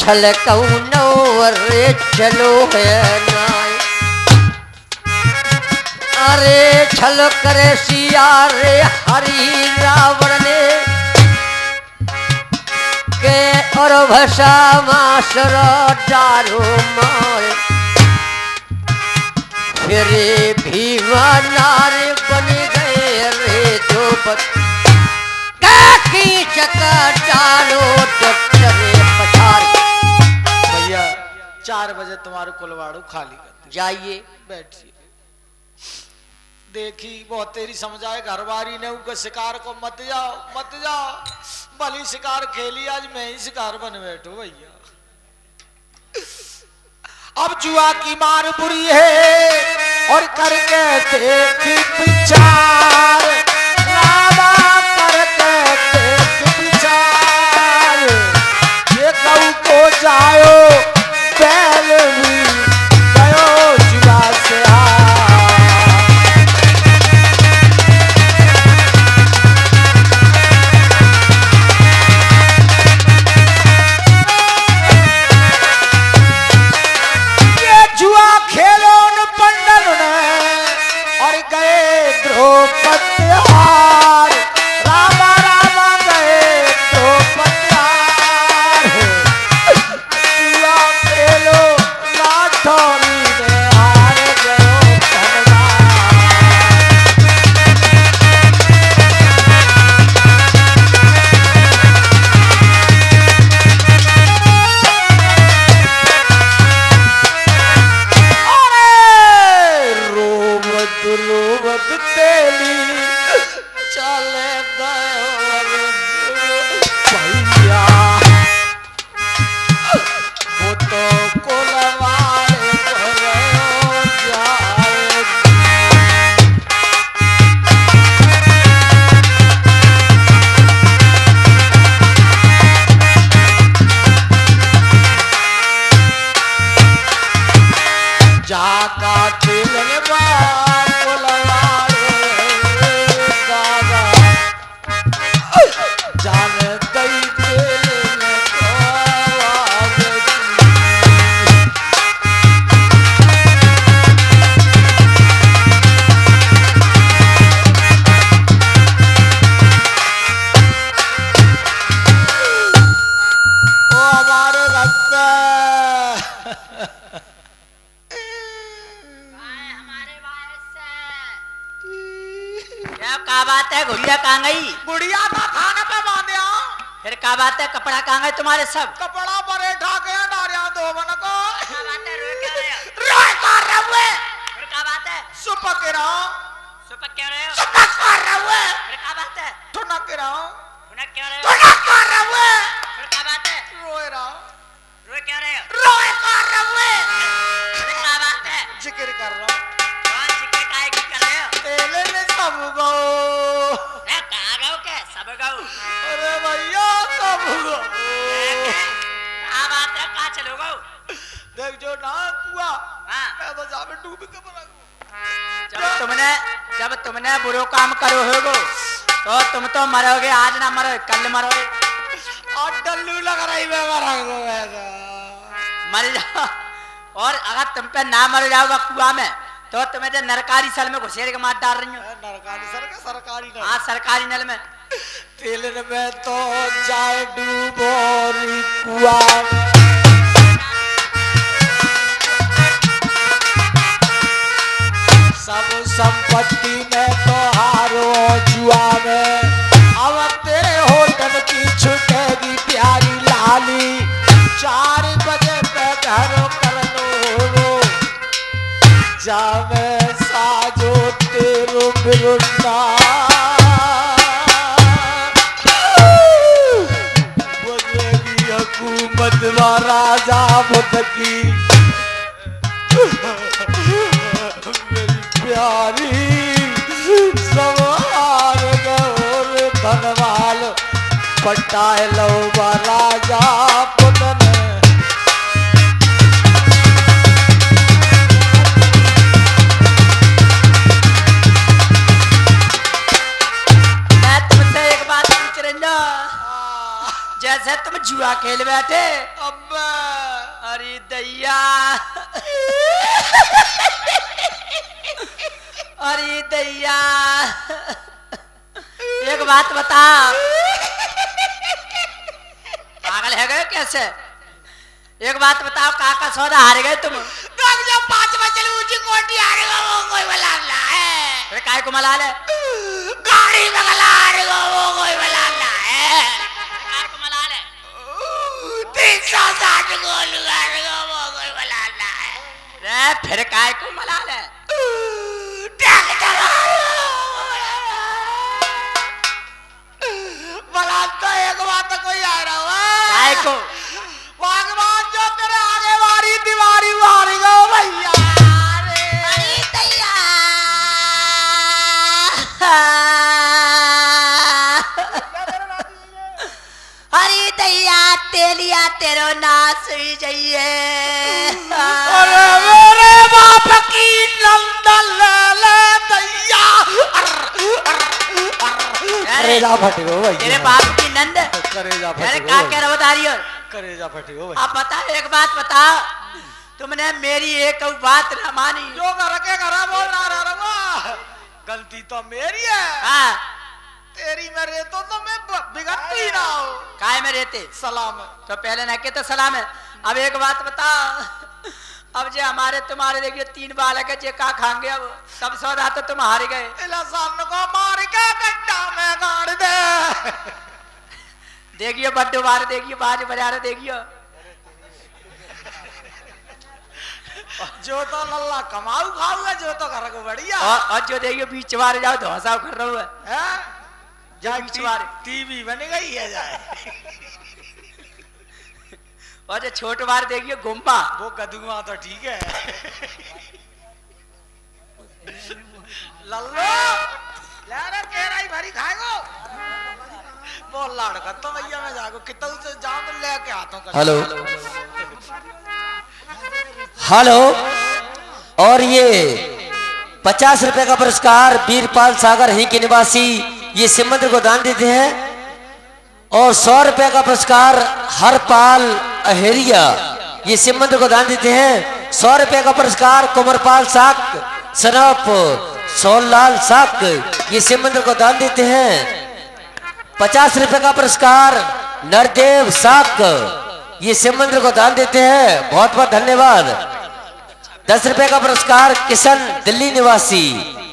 छल कौनो रे चलो है नाय। अरे छल करे सिया रे हरि रावण ने के और भसा मासर डारो मार। फिर भीमा नारे बन गए रे द्रौपदी की चका डालो डॉक्टरे पछाड़। भैया 4 बजे तुम्हारे कुलवाड़ू खाली कर जाइए बैठिए। देखी बहुत तेरी समझ आए घरवारी ने उनके शिकार को मत जाओ मत जाओ। भली शिकार खेली आज मैं ही शिकार बन बैठू भैया। अब जुआ की मार बुरी है और करके देख विचार। रामा करके देख विचार। ये गऊ को जाओ बैल भी गयो जुआ से द्रौपदी रामा रामा गए द्रौपदी। जुआ खेलो लाठौरी में हार गयो रोवत रोवत तेली चले गयो भैया। वो तो कुलवाड़े गयो जाए। जाका तिलने जान गई तेरे ओ हमारे रास्ते क्या बात है? गुड़िया कहाँ गई? गुड़िया का खाना पे बांधिया। फिर क्या बात है? कपड़ा कहाँ गए तुम्हारे सब? कपड़ा परे ठाके डारिया दो बन को। क्या बात है? रोए क्या रहे हो? रोए कर रहे हो। फिर क्या बात है? सुपक के रहो। सुपक क्यों रहे हो? सुपक कर रहे हो। फिर क्या बात है? ठुनक के रहो। ठुनक क्यों रहे हो? ठुनक कर रहे हो। फिर क्या बात है? रोए रहो। रोए क्यों रहे हो? रोए कर रहे हो। फिर क्या बात है? जिक्र कर रहा हूँ। कौन जिक्र काहे की कर रहे हो? तेले ने सब गो। कहाँ गए क्या? सब गए। अरे भैया सब गो। क्या बात है? कहाँ चलो गए? देख जो ना कुआ। हाँ। मैं तो जावे डूब के मरा। जब तुमने बुरो काम करो होगो तो तुम तो मरोगे। आज ना मरो कल मरोगे। और डल्लू लग रही है मर जाओ। और अगर तुम पे ना मर जाओगा कुआ में तो तुम्हें तो नरकारी सल में घुसेड़ के मार डाल रही हूँ। नरकारी सर का सरकारी नल। हाँ सरकारी नल में। तेल में तो जाए डूबो कुआ में। सब संपत्ति में तो हारो जुआ में। अब तेरे होटल की छुटेगी प्यारी लाली। 4 बजे पे घरों कर लो जावे साजो तेरो बिरुंदा। बजेगी हुकूमत व राजा बुद्ध की। प्यारी सवार गौर धनवाल पटाए लो राजा पुतन। मैं तुमसे एक बात पूछ रही हूँ। जैसे तुम जुआ खेल बैठे। अब्बा अरे दैया अरे दैया एक बात बता, पागल है गए कैसे? एक बात बताओ, काका सौदा हार गए तुम? जब 5 बजे ऊंची कोठी हारेगा वो कोई मलाला है। अरे काय को मलाल है? गाड़ी में हारेगा वो कोई मलाला है। काय को मलाल है? 360 गोल हारेगा वो कोई मलाला है। रे फिर काय को मलाल है? मलाल तो एक बात कोई आ रहा हुआ काय को? भगवान जो तेरे आगे वारी दीवारी मारेगा भैया। अरे दैया अरे दैया तेलिया तेरो नाश हुई जाइए। अरे मेरे बाप की नंदन ले दैया। करेजा फटेगो भैया। तेरे बाप की नंद करेजा अरे क्या कह रहा बता रही हो? करेजा फटेगो भैया। अब बता, एक बात बता, तुमने मेरी एक बात न मानी। जो घर के घर बोल रहा गलती तो मेरी है। हाँ तेरी में रहता तो मैं बिगड़ती ही ना हो। काय में रहते? सलाम तो पहले न के तो सलाम है। अब एक बात बता, अब जे हमारे तुम्हारे देखिए 3 बालक है, जे का खाएंगे? अब सब सौदा तो तुम हार गए। इलासान को मार के गड्ढा में गाड़ दे। देखियो बड्डो बार, देखियो बाज बजा रहे, देखियो जो तो लल्ला कमाऊ खाऊगा, जो तो घर को बढ़िया। और जो देखियो बीच बार जाओ धोसा कर रहा है। टीवी बन गई है जाए। और जो छोट बार देखियो गुम्बा, वो कदुआ तो ठीक है। लल्लो यार केरा ही भरी खाएगो। वो लड़का तो भैया मैं जागो कितना से जाऊं तो लेके आता हूं। Hello hello. और ये 50 रुपए का पुरस्कार वीरपाल सागर ही के निवासी ये शिव मंदिर को दान देते हैं। और 100 रुपए का पुरस्कार हरपाल अहेरिया ये शिव मंदिर को दान देते हैं। 100 रुपए का पुरस्कार कुमरपाल साक सनप सोनलाल साक ये शिव मंदिर को दान देते हैं। 50 रुपए का पुरस्कार नरदेव साक ये शिव मंदिर को दान देते हैं। बहुत बहुत धन्यवाद। 10 रुपए का पुरस्कार किशन दिल्ली निवासी